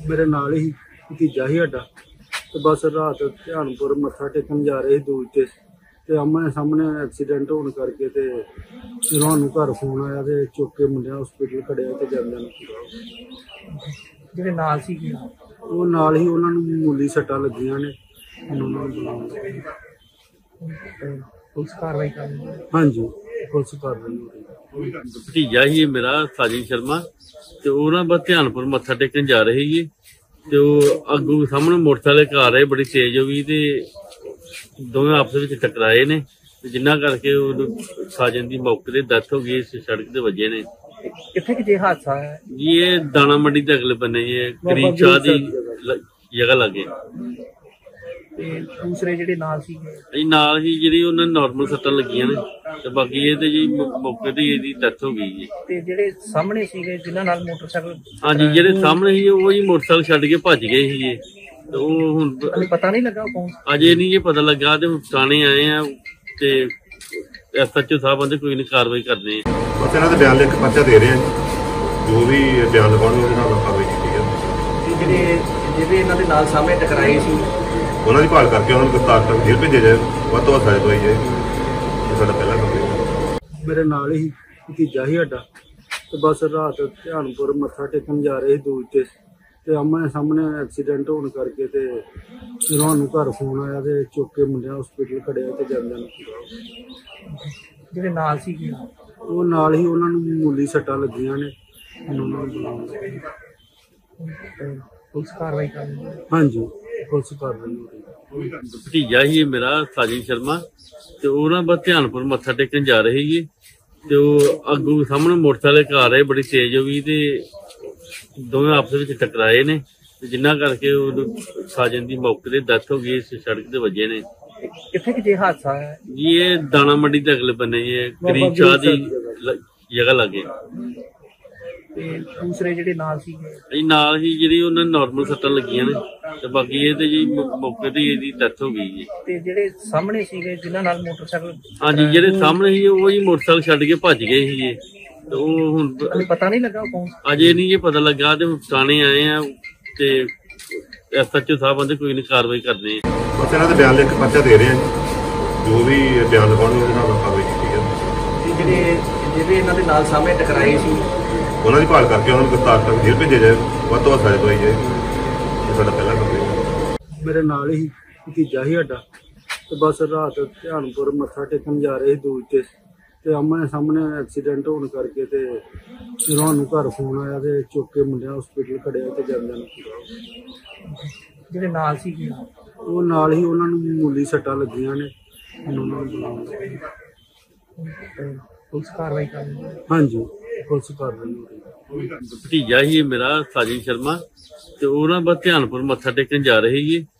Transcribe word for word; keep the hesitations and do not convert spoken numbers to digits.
मेरे नाल ही भतीजा ही साडा ते बस रात ध्यानपुर मत्था टेकन जा रहे दूज ते ते आमने सामने एक्सीडेंट होने करके ते सानू घर फोन आया ते चुक के मुंडे हॉस्पिटल खड़िया ते जांदे ਜਿਹੜੇ ਨਾਲ ਸੀ ਉਹ ਨਾਲ ਹੀ ਉਹਨਾਂ ਨੂੰ ਮਾਮੂਲੀ ਸੱਟਾਂ ਲੱਗੀਆਂ ਨੇ ਉਹਨਾਂ ਨੂੰ ਬੁਲਾਉਣਾ ਪੁਲਿਸ ਕਾਰਵਾਈ ਕਰ ਰਹੀ ਹੈ। ਹਾਂਜੀ ਪੁਲਿਸ ਕਾਰਵਾਈ ਹੋ ਰਹੀ ਹੈ। ਭਤੀਜਾ ਹੀ ਮੇਰਾ ਸਾਜਨ ਸ਼ਰਮਾ ਤੇ ਉਹ ਨਾ ਬਸ ਧਿਆਨਪੁਰ ਮੱਥਾ ਟੇਕਣ ਜਾ ਰਹੇ ਸੀ ਤੇ ਉਹ ਅੱਗੋਂ ਸਾਹਮਣੇ ਮੋਟਰਸਾਈਕਲ ਆ ਰਹੇ ਬੜੀ ਤੇਜ਼ ਹੋ ਗਈ ਤੇ ਦੋਵੇਂ ਆਪਸ ਵਿੱਚ ਟਕਰਾਏ ਨੇ ਤੇ ਜਿੰਨਾ ਕਰਕੇ ਉਹ ਸਾਜਨ ਦੀ ਮੌਕੇ ਤੇ ਡੈਥ ਹੋ ਗਈ ਸੜਕ ਤੇ ਵੱਜੇ ਨੇ। ਕਿੱਥੇ ਕਿ ਹਾਦਸਾ ਹੈ ਜੀ ਇਹ ਦਾਣਾ ਮੰਡੀ ਦੇ ਅਗਲੇ ਬੰਨੇ ਜੀ ਕਰੀਬ ਚਾਹ ਦੀ ਜਗ੍ਹਾ ਲੱਗੇ ਤੇ ਦੂਸਰੇ ਜਿਹੜੇ ਨਾਲ ਸੀ ਜੀ ਨਾਲ ਹੀ ਜਿਹੜੀ ਉਹਨਾਂ ਨਾਰਮਲ ਸੱਟਾਂ ਲੱਗੀਆਂ ਨੇ ਤੇ ਬਾਕੀ ਇਹ ਤੇ ਜੀ ਮੌਕੇ ਤੇ ਇਹਦੀ ਡੈਥ ਹੋ ਗਈ ਜੀ। ਤੇ ਜਿਹੜੇ ਸਾਹਮਣੇ ਸੀਗੇ ਜਿਨ੍ਹਾਂ ਨਾਲ ਮੋਟਰਸਾਈਕਲ ਹਾਂਜੀ ਜਿਹੜੇ ਸਾਹਮਣੇ ਸੀ ਉਹ ਜੀ ਮੋਟਰਸਾਈਕਲ ਛੱਡ ਕੇ ਭੱਜ ਗਏ ਸੀ ਜੀ ਤੇ ਉਹ ਹੁਣ ਪਤਾ ਨਹੀਂ ਲੱਗਾ ਕੌਣ ਅਜੇ ਨਹੀਂ ਜੀ ਪਤਾ ਲੱਗਾ ਤੇ ਥਾਣੇ ਆਏ ਆ ਤੇ ਐਸ ਐਚ ਓ ਸਾਹਿਬ ਕਹਿੰਦੇ ਕੋਈ ਨਹੀਂ ਕਾਰਵਾਈ ਕਰਦੇ ਆ। ਬਸ ਇਹਨਾਂ ਦੇ ਬਿਆਨ ਲਿਖ ਕੇ ਪਰਚਾ ਦੇ ਰਹੇ ਆ ਜੋ ਵੀ ਬਿਆਨ ਲਿਖਾਉਣਗੇ ਉਹਦੇ ਨਾਲ ਕਾਰਵਾਈ ਕੀਤੀ ਹੈ। ਜਿਹੜੇ ਜਿਹੜੇ ਇਹਨਾਂ ਦੇ ਨਾਲ ਸਾਹਮਣੇ ਟਕਰਾਏ ਸੀ ਉਹਨਾਂ ਦੀ ਭਾਲ ਕਰਕੇ ਉਹਨਾਂ ਨੂੰ ਗ੍ਰਿਫਤਾਰ ਕਰਕੇ ਜੇਲ੍ਹ ਭੇਜਿਆ ਜਾਏ ਵੱਧ ਤੋਂ ਵੱਧ ਸਜ਼ਾ ਦਵਾਈ ਜਾਏ ਇਹ ਸਾਡਾ ਪਹਿਲਾ ਕੰਮ ਹੈ। ਮੇਰੇ ਨਾਲ ਹੀ ਭਤੀਜਾ ਹੀ ਸਾਡਾ ਤੇ ਬਸ ਰਾਤ ਧਿਆਨਪੁਰ ਮੱਥਾ ਟੇਕਣ ਜਾ ਰਹੇ ਦੂਜ ਤੇ ਤੇ ਆਮਣੇ ਸਾਹਮਣੇ ਐਕਸੀਡੈਂਟ ਹੋਣ ਕਰਕੇ ਤੇ ਸਾਨੂੰ ਘਰ ਫੋਨ ਆਇਆ ਤੇ ਚੁੱਕ ਕੇ ਮੁੰਡੇ ਹੌਸਪੀਟਲ ਖੜਿਆ ਤੇ ਜਾਂਦੇ ਨੇ। ਜਿਹੜੇ ਨਾਲ ਸੀ ਉਹ ਨਾਲ ਹੀ ਉਹਨਾਂ ਨੂੰ ਮਾਮੂਲੀ ਸੱਟਾਂ ਲੱਗੀਆਂ ਨੇ ਉਹਨਾਂ ਨੂੰ ਬੁਲਾਉਣਾ ਪੁਲਿਸ ਕਾਰਵਾਈ ਕਰ ਰਹੀ ਹੈ। ਹਾਂਜੀ ਪੁਲਿਸ ਕਾਰਵਾਈ ਹੋ ਰਹੀ ਹੈ। ਭਤੀਜਾ ਹੀ ਮੇਰਾ ਸਾਜਨ ਸ਼ਰਮਾ ਤੇ ਉਹ ਨਾ ਬਸ ਧਿਆਨਪੁਰ ਮੱਥਾ ਟੇਕਣ ਜਾ ਰਹੇ ਸੀ ਤੇ ਉਹ ਅੱਗੋਂ ਸਾਹਮਣੇ ਮੋਟਰਸਾਈਕਲ ਆ ਰਹੇ ਬੜੀ ਤੇਜ਼ ਹੋ ਗਈ ਤੇ ਦੋਵੇਂ ਆਪਸ ਵਿੱਚ ਟਕਰਾਏ ਨੇ ਤੇ ਜਿੰਨਾ ਕਰਕੇ ਉਹ ਸਾਜਨ ਦੀ ਮੌਕੇ ਤੇ ਡੈਥ ਹੋ ਗਈ ਸੜਕ ਤੇ ਵੱਜੇ ਨੇ। ਕਿੱਥੇ ਕਿ ਹਾਦਸਾ ਹੈ ਜੀ ਇਹ ਦਾਣਾ ਮੰਡੀ ਦੇ ਅਗਲੇ ਬੰਨੇ ਜੀ ਕਰੀਬ ਚਾਹ ਦੀ ਜਗ੍ਹਾ ਲੱਗੇ ਤੇ ਦੂਸਰੇ ਜਿਹੜੇ ਨਾਲ ਸੀ ਜੀ ਨਾਲ ਹੀ ਜਿਹੜੀ ਉਹਨਾਂ ਨਾਰਮਲ ਸੱਟਾਂ ਲੱਗੀਆਂ ਨੇ ਤੇ ਬਾਕੀ ਇਹ ਤੇ ਜੀ ਮੌਕੇ ਤੇ ਇਹਦੀ ਡੈਥ ਹੋ ਗਈ ਜੀ। ਤੇ ਜਿਹੜੇ ਸਾਹਮਣੇ ਸੀਗੇ ਜਿਨ੍ਹਾਂ ਨਾਲ ਮੋਟਰਸਾਈਕਲ ਹਾਂਜੀ ਜਿਹੜੇ ਸਾਹਮਣੇ ਸੀ ਉਹ ਜੀ ਮੋਟਰਸਾਈਕਲ ਛੱਡ ਕੇ ਭੱਜ ਗਏ ਸੀ ਜੀ ਤੇ ਉਹ ਹੁਣ ਪਤਾ ਨਹੀਂ ਲੱਗਾ ਕੌਣ ਅਜੇ ਨਹੀਂ ਜੀ ਪਤਾ ਲੱਗਾ ਤੇ ਥਾਣੇ ਆਏ ਆ ਤੇ ਐਸ ਐਚ ਓ ਸਾਹਿਬ ਕਹਿੰਦੇ ਕੋਈ ਨਹੀਂ ਕਾਰਵਾਈ ਕਰਦੇ ਆ। ਬਸ ਇਹਨਾਂ ਦੇ ਬਿਆਨ ਲਿਖ ਕੇ ਪਰਚਾ ਦੇ ਰਹੇ ਆ ਜੋ ਵੀ ਬਿਆਨ ਲਿਖਾਉਣਗੇ ਉਹਦੇ ਨਾਲ ਕਾਰਵਾਈ ਕੀਤੀ ਹੈ। ਜਿਹੜੇ ਜਿਹੜੇ ਇਹਨਾਂ ਦੇ ਨਾਲ ਸਾਹਮਣੇ ਟਕਰਾਏ ਸੀ ਉਹਨਾਂ ਦੀ ਭਾਲ ਕਰਕੇ ਉਹਨਾਂ ਨੂੰ ਗ੍ਰਿਫਤਾਰ ਕਰਕੇ ਜੇਲ੍ਹ ਭੇਜਿਆ ਜਾਏ ਵੱਧ ਤੋਂ ਵੱਧ ਸਜ਼ਾ ਦਵਾਈ ਜਾਏ ਇਹ ਸਾਡਾ ਪਹਿਲਾ ਕੰਮ ਹੈ। ਮੇਰੇ ਨਾਲ ਹੀ ਭਤੀਜਾ ਹੀ ਸਾਡਾ ਤੇ ਬਸ ਰਾਤ ਧਿਆਨਪੁਰ ਮੱਥਾ ਟੇਕਣ ਜਾ ਰਹੇ ਦੂਜ ਤੇ ਤੇ ਆਮਣੇ ਸਾਹਮਣੇ ਐਕਸੀਡੈਂਟ ਹੋਣ ਕਰਕੇ ਤੇ ਸਾਨੂੰ ਘਰ ਫੋਨ ਆਇਆ ਤੇ ਚੁੱਕ ਕੇ ਮੁੰਡੇ ਹੌਸਪੀਟਲ ਖੜਿਆ ਤੇ ਜਾਂਦੇ ਨੇ। ਜਿਹੜੇ ਨਾਲ ਸੀ ਉਹ ਨਾਲ ਹੀ ਉਹਨਾਂ ਨੂੰ ਮਾਮੂਲੀ ਸੱਟਾਂ ਲੱਗੀਆਂ ਨੇ ਉਹਨਾਂ ਨੂੰ ਬੁਲਾਉਣਾ ਪੁਲਿਸ ਕਾਰਵਾਈ ਕਰ ਰਹੀ ਹੈ। ਹਾਂਜੀ ਪੁਲਿਸ ਕਾਰਵਾਈ ਹੋ ਰਹੀ ਹੈ। ਭਤੀਜਾ ਹੀ ਮੇਰਾ ਸਾਜਨ ਸ਼ਰਮਾ ਤੇ ਉਹ ਨਾ ਬਸ ਧਿਆਨਪੁਰ ਮੱਥਾ ਟੇਕਣ ਜਾ ਰਹੇ ਸੀ